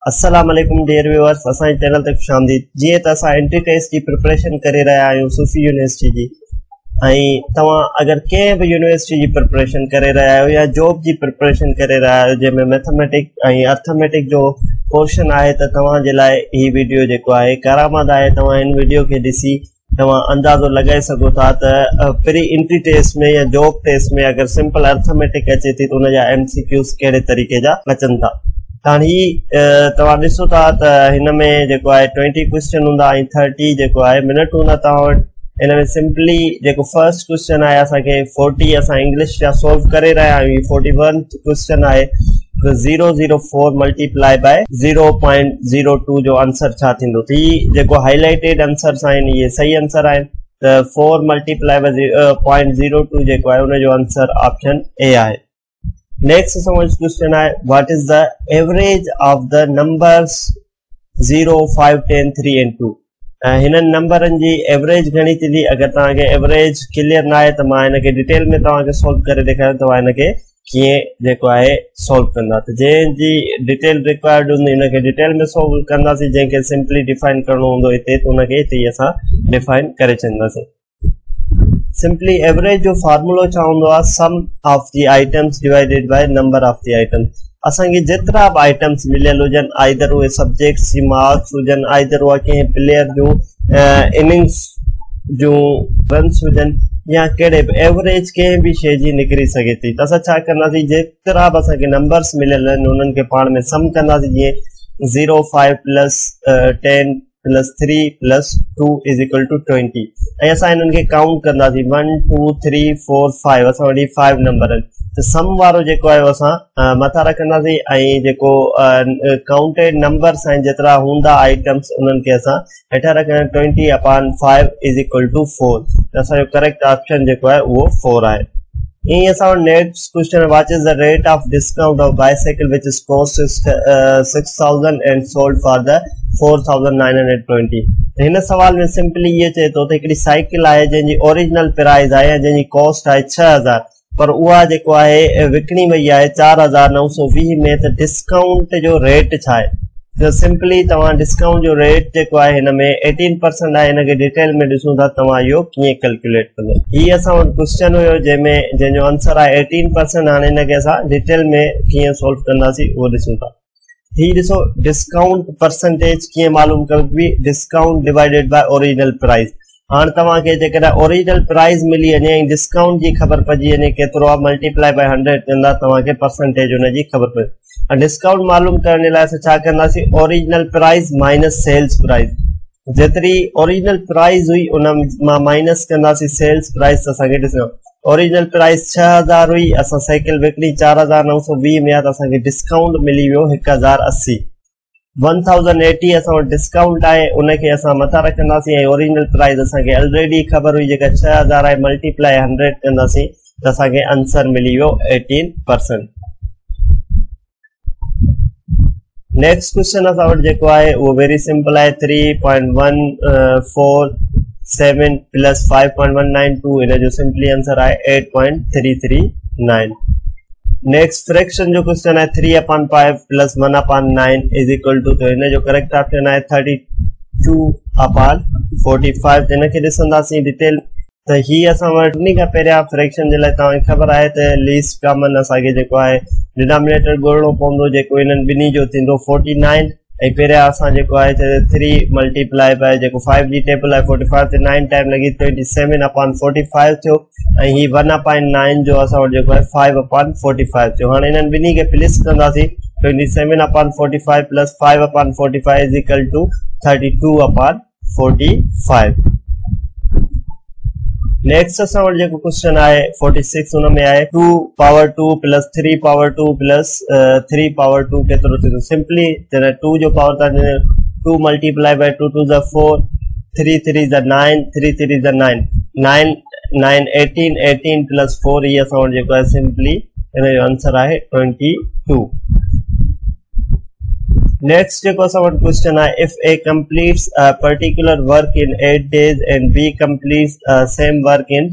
अस्सलाम वालेकुम dear viewers, असांजे चैनल ते खुशामदीद। जीअं त असां एंट्री टेस्ट जी प्रिपरेशन करे रहिया आहियूं सूफी यूनिवर्सिटी जी, ऐं तव्हां अगर कंहिं बि यूनिवर्सिटी जी प्रिपरेशन करे रहिया आहियो या जॉब जी प्रिपरेशन करे रहिया आहियो जंहिंमें मैथमेटिक ऐं अर्थमेटिक जो पोर्शन आहे त तव्हांजे लाइ ही वीडियो जेको आहे कारआमद आहे। तव्हां हिन वीडियो खे ॾिसी तव्हां अंदाज़ो लगाए सघो था त प्री एंट्री टेस्ट में या जॉब टेस्ट में अगर सिंपल अर्थमेटिक अचे थी त उनजा एमसीक्यूज़ कहिड़े तरीक़े जा अचनि था। हाणे तव्हां ॾिसो था त हिन में जेको आहे 20 क्वेश्चन हूंदा ऐं 30 जेको आहे मिनट हूंदा तव्हां वटि। हिन में सिंपली जेको फर्स्ट क्वेश्चन आहे असांखे 40 असां इंग्लिश जा सॉल्व करे रहिया आहियूं। 41 क्वेश्चन आहे 004 मल्टीप्लाई बाय 0.02 जो आंसर छा थींदो। त जेको हाईलाइटेड आंसर्स आहिनि इहे सही आंसर आहिनि। त 4 मल्टीप्लाई बाय 0.02 जेको आहे उनजो आंसर ऑप्शन ए आहे। नेक्स्ट समझ क्वेश्चन है what is the average of the numbers 0 5 10 3 and 2। हिन नंबरन जी एवरेज घणी थींदी। अगर तव्हांखे एवरेज क्लियर ना है तो मां हिनखे डिटेल में तव्हांखे सॉल्व करे ॾेखारियां तव्हां हिनखे कीअं जेको आहे सॉल्व कंदा। त जंहिंजी डिटेल रिक्वायर्ड हूंदी हिनखे डिटेल में सॉल्व कंदासीं। जंहिंखे सिंपली डिफाइन करणो हूंदो हिते त उनखे हिते ई असां डिफाइन करे छॾींदासीं। सिंपली एवरेज जो फार्मूलो छा हूंदो आहे sum of the items divided by number of the items. असांखे जेतिरा बि आइटम्स मिलियल हुजनि आइदर उहे सब्जेक्ट्स जी मार्क्स हुजनि आइदर उहा कंहिं प्लेयर जूं इनिंग्स जूं रन्स हुजनि या कहिड़े बि एवरेज कंहिं बि शइ जी निकिरी सघे थी। त असां छा कंदासीं जेतिरा बि असांखे नंबर्स मिलियल आहिनि उन्हनि खे पाण में सम कंदासीं। जीअं 0 5 plus 10 plus 3 plus 2 is equal to 20 ऐं असां हिननि खे काउंट कंदासीं 1 2 3 4 5 असां वटि 5 नंबर आहिनि। त सम वारो जेको आहे असां मथां रखंदासीं ऐं जेको काउंटेड नंबर्स आहिनि जेतिरा हूंदा आइटम्स उन्हनि खे असां हेठां रखंदा 20/5 इज इक्वल टू 4। त असांजो करेक्ट ऑप्शन जेको आहे उहो 4 आहे। ईअं असां वटि next question what is the rate of discount of bicycle which is cost 6000 and sold for the 4920। हिन सवाल में सिंपली ये चए थो त हिकिड़ी साइकिल आहे जंहिंजी ओरिजिनल प्राइस आहे ऐं जंहिंजी कॉस्ट आहे 6000 पर उहा जेको आहे विकिणी वई आहे 4920 में। त डिस्काउंट जो रेट छा आहे। त सिंपली तव्हां डिस्काउंट जो रेट जेको आहे हिन में 18% आहे। हिनखे डिटेल में ॾिसूं था तव्हां इहो कीअं कैलकुलेट कंदो। हीअ असां वटि क्वेश्चन हुयो जंहिंजो आंसर आहे 18%। हाणे हिनखे असां डिटेल में कीअं सोल्व कंदासीं उहो ॾिसूं था। ही ॾिसो डिस्काउंट परसेंटेज कीअं मालूम कबी discount divided by original price. हाणे तव्हांखे जेकॾहिं ओरिजिनल प्राइस मिली वञे ऐं डिस्काउंट जी ख़बर पइजी वञे केतिरो आहे मल्टीप्लाई बाय 100 कंदा तव्हांखे परसेंटेज हुनजी ख़बर पए। डिस्काउंट मालूम करण जे लाइ असां छा कंदासीं original price minus sales price. जेतिरी ओरिजिनल प्राइस हुई उन मां माइनस कंदासीं सेल्स प्राइस। असांखे ॾिसो ओरिजिनल प्राइस 6000 हुई असां साइकिल विकिणी 4920 में आहे त असांखे डिस्काउंट मिली वियो 1080। 1080 असां वटि डिस्काउंट आहे उनखे असां मथां रखंदासीं ऐं ओरिजिनल प्राइस असांखे ऑलरेडी ख़बर हुई जेका 6000 आहे मल्टीप्लाई 100 कंदासीं त असांखे आंसर मिली वियो 18%। नेक्स्ट क्वेश्चन असां वटि जेको आहे उहो वेरी सिंपल आहे 3.147 प्लस 5.192 इन जो सिंपली आंसर आहे 8.339। नेक्स्ट फ्रैक्शन जो क्वेश्चन है 3/5 प्लस 1/9 इज इक्वल टू। तो इन जो करेक्ट ऑप्शन है 32/45। इनखे ॾिसंदासीं डिटेल। त ही असां वटि उन खां पहिरियां फ्रैक्शन जे लाइ तव्हांखे ख़बर आहे त लीस्ट कॉमन असांखे जेको आहे डिनोमिनेटर ॻोल्हणो पवंदो जेको हिननि ॿिन्ही जो थींदो 49 ऐं पहिरियां असां जेको आहे 3 मल्टीप्लाई बाय जेको 5 जी टेबल आहे 45 ते 9 टाइम लॻी 27/45 थियो ऐं ही 1/9 जो असां वटि जेको आहे 5/45 थियो। हाणे हिननि ॿिन्ही खे प्लस कंदासीं 27/45 plus 5/45 is equal to 32/45। Next असां वटि जेको क्वेश्चन आहे 46 हुन में आहे 2 power 2 plus 3 power 2 plus 3 power 2 केतिरो थींदो। सिंपली 2 जो पावर था 2 मल्टीप्लाई बाय 2 2 4 3 3 9 3 3 9 9 9 18 18 प्लस 4 ये असां वटि जेको आहे सिंपली हिन जो आंसर आहे 22। नेक्स्ट जेको असां वटि क्वेश्चन आहे if A completes a particular work in 8 days and B completes same work in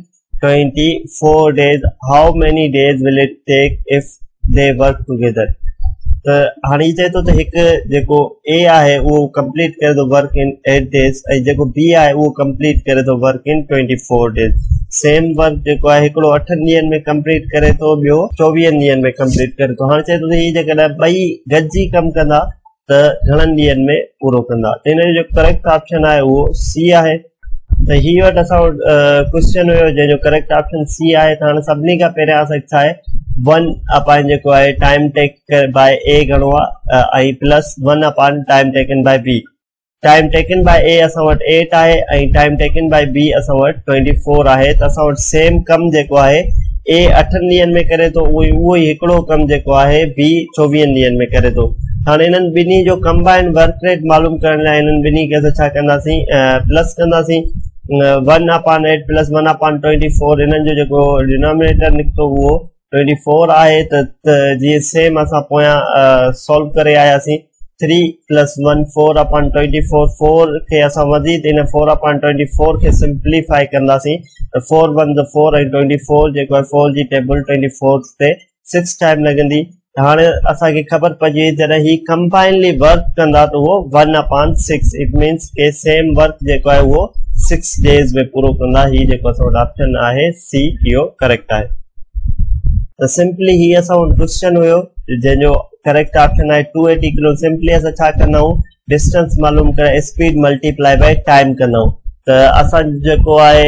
24 days, how many days will it take if they work together। त हाणे चए थो त हिकु जेको ए आहे उहो कंप्लीट करे थो वर्क इन 8 डेज़ ऐं जेको बी आहे उहो कंप्लीट करे थो work in 24 days. Same work जेको आहे हिकिड़ो 8 ॾींहंनि में कंप्लीट करे थो, ॿियो 24 ॾींहंनि में कंप्लीट करे थो। हाणे चए थो त हीअ जेकॾहिं ॿई गॾिजी कमु कंदा त घणनि ॾींहंनि में पूरो कंदा। त हिन जो करेक्ट ऑप्शन आहे उहो सी आहे। त हीअ वटि असां वटि क्वेश्चन हुयो जंहिंजो करेक्ट ऑप्शन सी आहे। त हाणे सभिनी खां पहिरियां असांखे छा आहे 1 अपॉन जेको आहे टाइम टेक बाय ए घणो आहे ऐं plus 1 upon time taken by B. Time taken by A असां वटि 8 आहे ऐं टाइम टेकन बाय बी असां वटि 24 आहे। त असां वटि सेम कमु जेको आहे ए 8 ॾींहंनि में करे थो, उहो ई हिकिड़ो कमु जेको आहे बी 24 ॾींहंनि में करे थो। हाणे हिननि ॿिन्ही जो कंबाइंड वर्क रेट मालूम करण लाइ हिननि ॿिन्ही खे असां छा कंदासीं, प्लस कंदासीं 1 अपॉन 8 प्लस 1 अपॉन 24। हिननि जो जेको डिनोमिनेटर निकितो उहो 24 आहे। त जीअं सेम असां पोयां सॉल्व करे आयासीं 3 प्लस 1 4 अपॉन 24। 4 खे असां वधीक इन 4 अपॉन 24 खे सिंप्लीफाई कंदासीं त 4 1 द 4 ऐं 24 जेको आहे 4 जी टेबल 24 ते 6 टाइम लॻंदी। हाणे असांखे ख़बर पइजी जॾहिं ही कंबाइनली वर्क कंदा त उहो 1 अपॉन 6। इट मीन्स के सेम वर्क जेको आहे उहो 6 डेज़ में पूरो कंदा। ही जेको असां वटि ऑप्शन आहे सी इहो करेक्ट आहे। त सिंपली ही असां वटि क्वेश्चन हुयो जंहिंजो करेक्ट ऑप्शन आहे 280 किलो। सिंपली असां छा कंदा आहियूं, डिस्टेंस मालूम करे स्पीड मल्टीप्लाई बाय टाइम कंदा आहियूं। त असां जेको आहे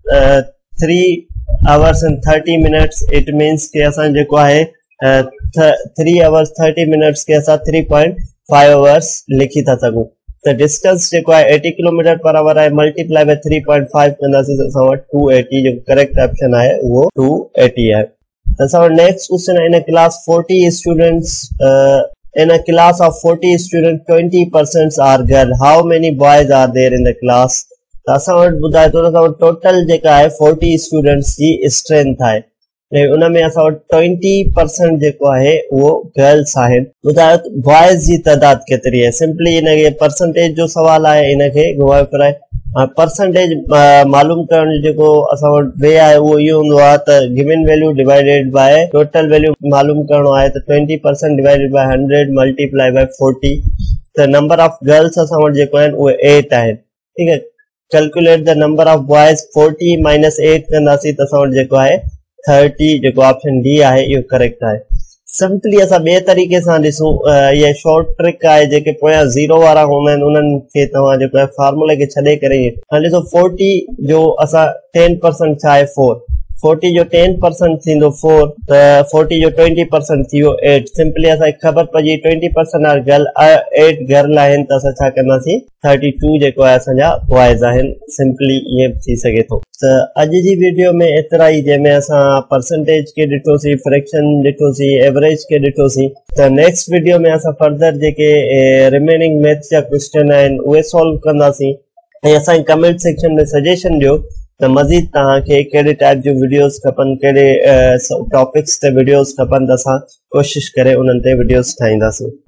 3 hours and 30 minutes। It means के असां जेको आहे 3 hours 30 minutes के असां 3.5 hours लिखी था सघूं। त डिस्टेंस जेको आहे 80 किलोमीटर पर आवर आहे, मल्टीप्लाई बाय 3.5 कंदासीं त असां वटि 280 जो करेक्ट ऑप्शन आहे उहो 280 आहे। So our next question, in a class 40 students, in a class of 40 students, 20% are girl. How many boys are there in the class? असां वटि ॿुधाए थो त असां वटि टोटल जेका आहे 40 स्टूडेंट्स जी स्ट्रेंथ आहे ऐं उन में असां वटि 20% जेको आहे उहो गर्ल्स आहिनि। ॿुधायो बॉयज़ जी तइदाद केतिरी आहे। सिंपली हिनखे परसेंटेज जो सवाल आहे, हिनखे घुमाए फिराए परसेंटेज मालूम करण जो जेको असां वटि वे आहे उहो इहो हूंदो आहे त given value divided by total value मालूम करणो आहे त 20% डिवाइडेड बाय 100 मल्टीप्लाई बाय 40। त नंबर ऑफ गर्ल्स असां वटि जेको आहिनि उहे 8 आहिनि। ठीकु आहे, calculate the number of boys 40 minus 8 कंदासीं त असां वटि जेको आहे 30। जेको ऑप्शन डी आहे इहो करेक्ट आहे। सिंपली असां ॿिए तरीक़े सां ॾिसूं, इहा शॉर्ट ट्रिक आहे। जेके पोयां ज़ीरो वारा हूंदा आहिनि उन्हनि खे तव्हां जेको आहे फॉर्मूले खे छॾे करे हाणे ॾिसो 40 जो असां 10% छा आहे 4, 40 जो 10% थींदो 4, त 40 जो 20% थी वियो 8। सिंपली असांखे ख़बर पइजी 20% आर गर्ल, 8 गर्ल आहिनि त असां छा कंदासीं 32 जेको आहे असांजा बॉयज़ आहिनि। सिंपली ईअं थी सघे थो। त अॼु जी वीडियो में एतिरा ई, जंहिंमें असां परसेंटेज खे ॾिठोसीं, फ्रैक्शन ॾिठोसीं, एवरेज खे ॾिठोसीं। त नेक्स्ट वीडियो में असां फर्दर जेके रिमेनिंग मैथ्स जा क्वेश्चन आहिनि उहे सॉल्व कंदासीं। ऐं असांजे कमेंट सेक्शन में सजेशन ॾियो त मज़ीद तव्हांखे कहिड़े टाइप जो वीडियोस खपनि, कहिड़े टॉपिक्स ते वीडियोस खपनि, त असां कोशिशि करे उन्हनि ते वीडियोस ठाहींदासीं।